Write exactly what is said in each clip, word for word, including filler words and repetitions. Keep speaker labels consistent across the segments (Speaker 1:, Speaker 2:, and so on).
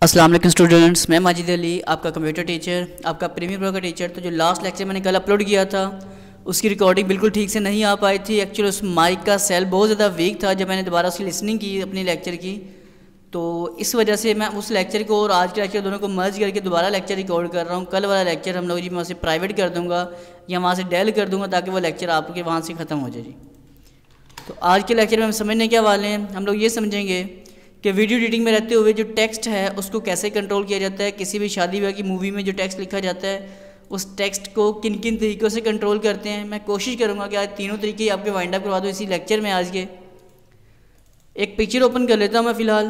Speaker 1: अस्सलाम वालेकुम स्टूडेंट्स, मैं माजिद अली, आपका कंप्यूटर टीचर, आपका प्रीमियर प्रो का टीचर। तो जो लास्ट लेक्चर मैंने कल अपलोड किया था उसकी रिकॉर्डिंग बिल्कुल ठीक से नहीं आ पाई थी। एक्चुअली उस माइक का सेल बहुत ज़्यादा वीक था। जब मैंने दोबारा उसकी लिसनिंग की अपनी लेक्चर की तो इस वजह से मैं उस लेक्चर को और आज के लेक्चर दोनों को मर्ज करके दोबारा लेक्चर रिकॉर्ड कर रहा हूँ। कल वाला लेक्चर हम लोग जी मैं उसे प्राइवेट कर दूँगा या वहाँ से डेल कर दूँगा ताकि वो लेक्चर आपके वहाँ से ख़त्म हो जाए जी। तो आज के लेक्चर में हम समझने क्या वाले हैं, हम लोग ये समझेंगे कि वीडियो एडिटिंग में रहते हुए जो टेक्स्ट है उसको कैसे कंट्रोल किया जाता है। किसी भी शादी ब्याह की मूवी में जो टेक्स्ट लिखा जाता है उस टेक्स्ट को किन किन तरीक़ों से कंट्रोल करते हैं। मैं कोशिश करूँगा कि आज तीनों तरीके आपके वाइंड अप करवा दूँ इसी लेक्चर में। आज के एक पिक्चर ओपन कर लेता हूँ मैं फ़िलहाल,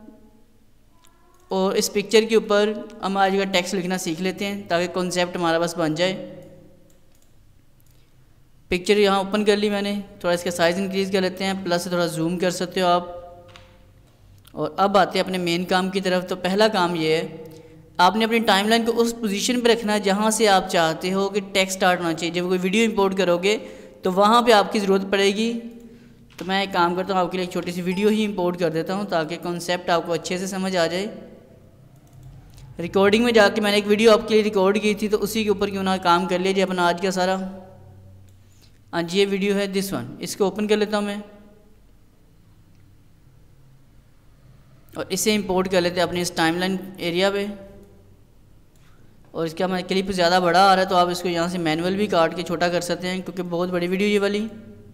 Speaker 1: और इस पिक्चर के ऊपर हम आज का टेक्स्ट लिखना सीख लेते हैं ताकि कॉन्सेप्ट हमारा बस बन जाए। पिक्चर यहाँ ओपन कर ली मैंने, थोड़ा इसका साइज़ इंक्रीज़ कर लेते हैं, प्लस से थोड़ा जूम कर सकते हो आप। और अब आते हैं अपने मेन काम की तरफ। तो पहला काम ये है, आपने अपनी टाइमलाइन को उस पोजीशन पर रखना है जहाँ से आप चाहते हो कि टेक्स्ट स्टार्ट होना चाहिए। जब कोई वीडियो इंपोर्ट करोगे तो वहाँ पे आपकी ज़रूरत पड़ेगी। तो मैं एक काम करता हूँ, आपके लिए एक छोटी सी वीडियो ही इंपोर्ट कर देता हूँ ताकि कॉन्सेप्ट आपको अच्छे से समझ आ जाए। रिकॉर्डिंग में जाके मैंने एक वीडियो आपके लिए रिकॉर्ड की थी तो उसी के ऊपर क्यों ना काम कर लीजिए अपना आज का सारा। आज ये वीडियो है दिस वन, इसको ओपन कर लेता हूँ मैं और इसे इंपोर्ट कर लेते हैं अपने इस टाइमलाइन एरिया पे। और इसका हमारा क्लिप ज़्यादा बड़ा आ रहा है तो आप इसको यहाँ से मैनुअल भी काट के छोटा कर सकते हैं क्योंकि बहुत बड़ी वीडियो ये वाली।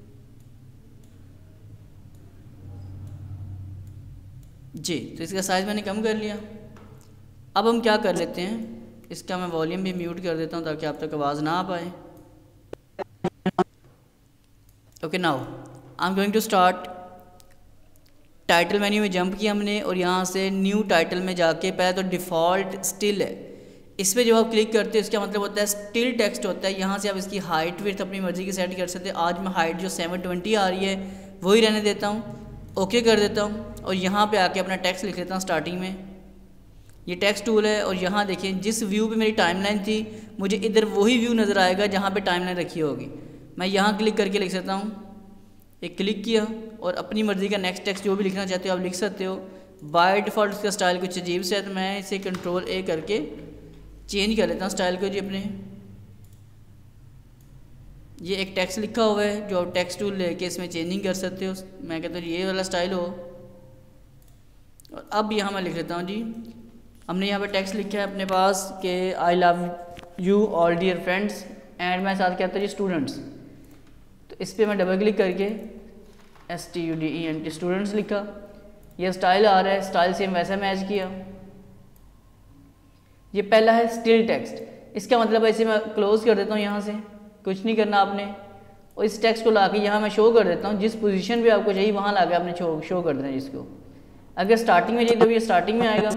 Speaker 1: जी, तो इसका साइज़ मैंने कम कर लिया। अब हम क्या कर लेते हैं, इसका मैं वॉल्यूम भी म्यूट कर देता हूँ ताकि आप तक आवाज़ ना आ पाए। Okay, now I am going to start. Title menu में जंप किया हमने और यहाँ से न्यू टाइटल में जाके पहले तो डिफ़ॉल्ट स्टिल है, इस पर जब आप क्लिक करते हो इसका मतलब होता है स्टिल टेक्स्ट होता है। यहाँ से आप इसकी हाइट विड्थ अपनी मर्ज़ी की सेट कर सकते हैं। आज मैं हाइट जो सेवन ट्वेंटी आ रही है वही रहने देता हूँ, ओके कर देता हूँ और यहाँ पे आके अपना टेक्स्ट लिख लेता हूँ। स्टार्टिंग में ये टेक्स्ट टूल है और यहाँ देखिए जिस व्यू पे मेरी टाइमलाइन थी मुझे इधर वही व्यू नज़र आएगा जहाँ पे टाइमलाइन रखी होगी। मैं यहाँ क्लिक करके लिख सकता हूँ, एक क्लिक किया और अपनी मर्ज़ी का नेक्स्ट टेक्स्ट जो भी लिखना चाहते हो आप लिख सकते हो। बाय डिफ़ॉल्ट इसका स्टाइल कुछ अजीब से है तो मैं इसे कंट्रोल ए करके चेंज कर लेता हूँ स्टाइल को जी अपने। ये एक टेक्स्ट लिखा हुआ है जो आप टेक्स्ट टूल लेके इसमें चेंजिंग कर सकते हो। मैं कहता हूँ ये वाला स्टाइल हो। और अब यहाँ मैं लिख लेता हूँ जी, हमने यहाँ पे टेक्स्ट लिखा है अपने पास कि I love you all dear friends and मैं साथ कहता हूँ जी स्टूडेंट्स। तो इस पर मैं डबल क्लिक करके S T U D E N T students लिखा। ये स्टाइल आ रहा है, स्टाइल सेम वैसा मैच किया। ये पहला है स्टिल टेक्स्ट, इसका मतलब ऐसे मैं क्लोज कर देता हूँ, यहाँ से कुछ नहीं करना आपने। और इस टेक्स्ट को लाके यहाँ मैं शो कर देता हूँ, जिस पोजीशन पे आपको चाहिए वहाँ लाके आपने शो शो कर देना है जिसको। अगर स्टार्टिंग में चाहिए तो ये स्टार्टिंग में आएगा।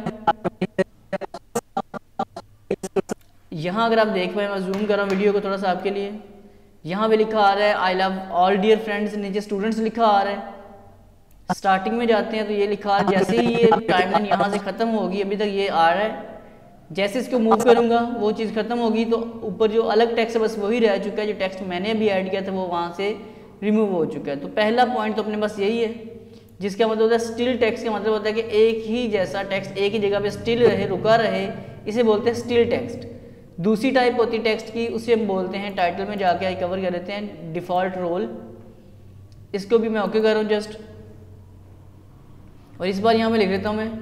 Speaker 1: यहाँ अगर आप देख पाए, मैं जूम कर रहा हूँ वीडियो को थोड़ा सा आपके लिए, यहाँ पे लिखा आ रहा है I love all dear friends, नीचे स्टूडेंट्स लिखा आ रहा है। स्टार्टिंग में जाते हैं तो ये लिखा, जैसे ही ये टाइमलाइन यहाँ से ख़त्म होगी, अभी तक ये आ रहा है, जैसे इसको मूव करूँगा वो चीज़ ख़त्म होगी तो ऊपर जो अलग टेक्स्ट है बस वही रह चुका है। जो टेक्स्ट मैंने अभी ऐड किया था वो वहाँ से रिमूव हो चुका है। तो पहला पॉइंट तो अपने पास यही है, जिसका मतलब होता है स्टिल टेक्स्ट का मतलब होता है कि एक ही जैसा टेक्स्ट एक ही जगह पे स्टिल रहे, रुका रहे, इसे बोलते हैं स्टिल टेक्स्ट। दूसरी टाइप होती है टेक्स्ट की, उसे हम बोलते हैं, टाइटल में जाके आई कवर कर देते हैं, डिफ़ॉल्ट रोल। इसको भी मैं ओके कर रहा हूँ जस्ट। और इस बार यहाँ में लिख लेता हूँ मैं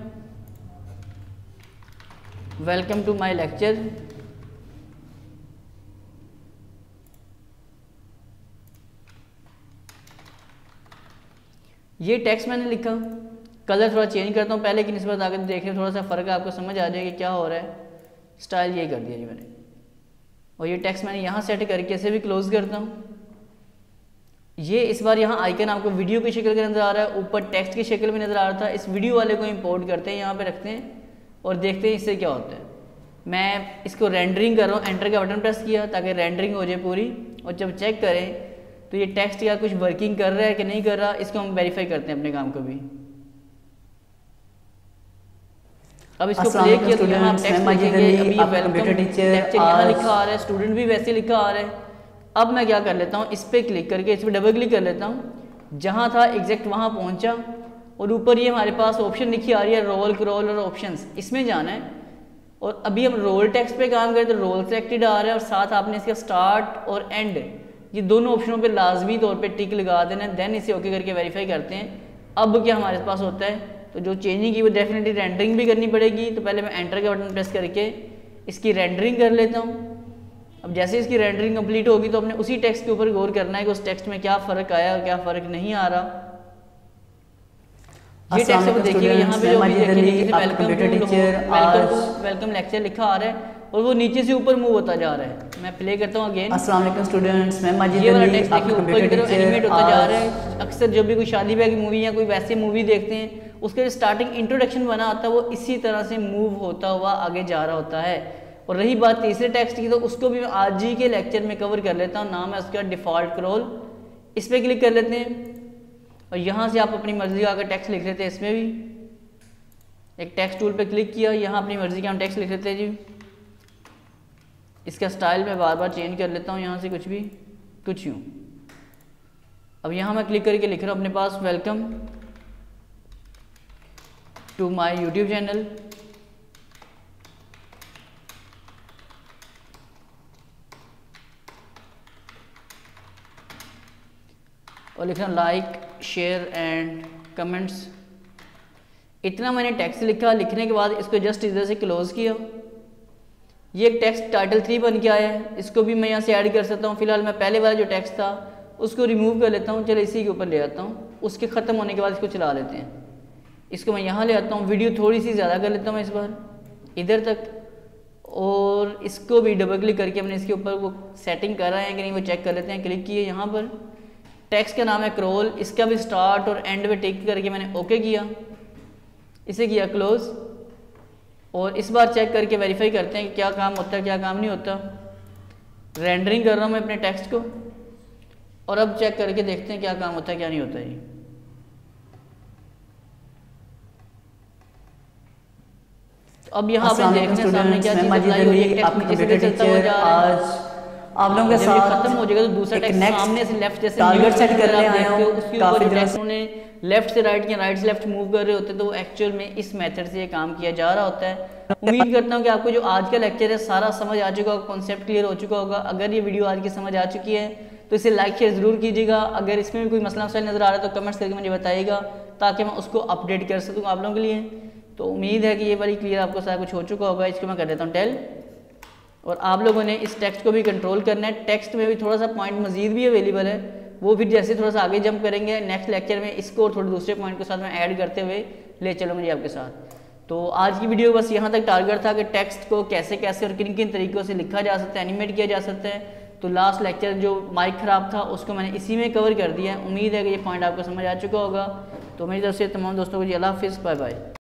Speaker 1: वेलकम टू माई लेक्चर। ये टेक्स्ट मैंने लिखा, कलर थोड़ा चेंज करता हूँ पहले की निस्बत, आगे देखने थोड़ा सा फ़र्क आपको समझ आ जाएगा क्या हो रहा है। स्टाइल ये कर दिया जी मैंने। और ये टेक्स्ट मैंने यहाँ सेट करके इसे भी क्लोज करता हूँ। ये इस बार यहाँ आइकन आपको वीडियो की शक्ल में नज़र आ रहा है, ऊपर टेक्स्ट की शक्ल में नज़र आ रहा था। इस वीडियो वाले को इंपोर्ट करते हैं, यहाँ पे रखते हैं और देखते हैं इससे क्या होता है। मैं इसको रेंडरिंग कर रहा हूँ, एंटर का बटन प्रेस किया ताकि रेंडरिंग हो जाए पूरी। और जब चेक करें तो ये टेक्स्ट या कुछ वर्किंग कर रहा है कि नहीं कर रहा, इसको हम वेरीफाई करते हैं अपने काम को भी। अब इसको प्ले किया तो यहाँ टेक्स्ट लिखेंगे, अभी ये वेलकम टीचर यहाँ लिखा आ रहा है, स्टूडेंट भी वैसे लिखा आ रहा है। अब मैं क्या कर लेता हूँ, इस पर क्लिक करके इस पर डबल क्लिक कर लेता हूँ, जहाँ था एग्जैक्ट वहाँ पहुँचा और ऊपर ये हमारे पास ऑप्शन लिखी आ रही है रोल क्रॉल और ऑप्शंस, इसमें जाना है। और अभी हम रोल टेक्स्ट पे काम करें तो रोल सेलेक्टेड आ रहा है और साथ आपने इसका स्टार्ट और एंड ये दोनों ऑप्शनों पे लाजमी तौर पे टिक लगा देना है, देन इसे ओके करके वेरीफाई करते हैं। अब क्या हमारे पास होता है, तो जो चेंजिंग की वो डेफिनेटली रेंडरिंग भी करनी पड़ेगी। तो पहले मैं एंटर का बटन प्रेस करके इसकी रेंडरिंग कर लेता हूँ। अब जैसे इसकी रेंडरिंग कंप्लीट होगी तो अपने उसी टेक्स्ट के ऊपर गौर करना है कि उस टेक्स्ट में क्या फ़र्क आया और क्या फ़र्क नहीं आ रहा। ये टेक्स्ट अब देखिएगा यहाँ पे जो अभी देखिए वेलकम वेलकम वेलकम लेक्चर लिखा आ रहा है और वो नीचे से ऊपर मूव होता जा रहा है। मैं प्ले करता हूँ अगेन।
Speaker 2: अस्सलाम वालेकुम स्टूडेंट्स, मैं माजिद
Speaker 1: ये वाला
Speaker 2: अली,
Speaker 1: टेक्स्ट देखिए ऊपर की तरफ एनिमेट होता जा रहा है। अक्सर जब भी कोई शादी ब्याह की मूवी या कोई वैसी मूवी देखते हैं उसके जो स्टार्टिंग इंट्रोडक्शन बना आता है वो इसी तरह से मूव होता हुआ आगे जा रहा होता है। और रही बात तीसरे टेक्स्ट की तो उसको भी मैं आज ही के लेक्चर में कवर कर लेता हूँ। नाम है उसका डिफ़ॉल्ट क्रॉल, इस पर क्लिक कर लेते हैं और यहाँ से आप अपनी मर्जी का आकर टेक्स्ट लिख लेते हैं। इसमें भी एक टेक्स्ट टूल पे क्लिक किया, यहाँ अपनी मर्जी का हम टेक्स्ट लिख लेते हैं जी। इसका स्टाइल मैं बार बार चेंज कर लेता हूँ, यहाँ से कुछ भी कुछ यूँ। अब यहाँ मैं क्लिक करके लिख रहा हूँ अपने पास welcome to my YouTube channel. और लिख रहा हूँ लाइक शेयर एंड कमेंट्स। इतना मैंने टेक्स्ट लिखा। लिखने के बाद इसको जस्ट इधर से क्लोज़ किया। ये एक टेक्स्ट टाइटल थ्री बन के आया है, इसको भी मैं यहाँ से ऐड कर सकता हूँ। फिलहाल मैं पहले वाला जो टेक्स्ट था उसको रिमूव कर लेता हूँ। चलो इसी के ऊपर ले आता हूँ। उसके ख़त्म होने के बाद इसको चला लेते हैं। इसको मैं यहाँ ले आता हूँ, वीडियो थोड़ी सी ज़्यादा कर लेता हूँ मैं इस बार इधर तक, और इसको भी डबल क्लिक करके हमने इसके ऊपर वो सेटिंग कर रहे हैं कि नहीं वो चेक कर लेते हैं। क्लिक किए यहाँ पर, टेक्स्ट का नाम है क्रॉल, इसका भी स्टार्ट और एंड पे टिक करके मैंने ओके किया, इसे किया क्लोज। और इस बार चेक करके वेरीफाई करते हैं कि क्या काम होता है क्या काम नहीं होता। रेंडरिंग कर रहा हूँ मैं अपने टेक्स्ट को और अब चेक करके देखते हैं क्या काम होता है क्या नहीं होता है। तो अब यहाँ पे देखते हैं सामने क्या चीज़ अप्लाई हुई है। टेक्स्ट नीचे से चलता हुआ जा रहा है।
Speaker 2: आप लोगों के साथ
Speaker 1: खत्म हो जाएगा तो दूसरा टेक्स्ट सामने से लेफ्ट जैसे
Speaker 2: टारगेट सेट कर रहे हैं
Speaker 1: हो, उसके ऊपर टेक्स्ट उन्होंने लेफ्ट से राइट या राइट से लेफ्ट मूव कर रहे होते हैं, तो वो एक्चुअल में इस मेथड से ये काम किया जा रहा होता है। उम्मीद करता हूँ कि आपको जो आज का लेक्चर है सारा समझ आ चुका होगा, कॉन्सेप्ट क्लियर हो चुका होगा। अगर ये वीडियो आज की समझ आ चुकी है तो इसे लाइक शेयर ज़रूर कीजिएगा। अगर इसमें भी कोई मसला मसाइल नज़र आ रहा है तो कमेंट्स करके मुझे बताइएगा ताकि मैं उसको अपडेट कर सकूँ आप लोगों के लिए। तो उम्मीद है कि ये वाली क्लियर आपको सारा कुछ हो चुका होगा। इसको मैं कर देता हूँ टेल, और आप लोगों ने इस टेक्स्ट को भी कंट्रोल करना है। टेक्स्ट में भी थोड़ा सा पॉइंट मजीद भी अवेलेबल है, वो फिर जैसे थोड़ा सा आगे जंप करेंगे नेक्स्ट लेक्चर में इसको और थोड़े दूसरे पॉइंट के साथ मैं ऐड करते हुए ले चलूँगा जी आपके साथ। तो आज की वीडियो बस यहाँ तक टारगेट था कि टेक्स्ट को कैसे कैसे और किन किन तरीक़ों से लिखा जा सकता है, एनिमेट किया जा सकता है। तो लास्ट लेक्चर जो माइक ख़राब था उसको मैंने इसी में कवर कर दिया है। उम्मीद है कि ये पॉइंट आपको समझ आ चुका होगा। तो मेरी तरफ से तमाम दोस्तों को जी अल्लाह हाफिज़, बाय बाय।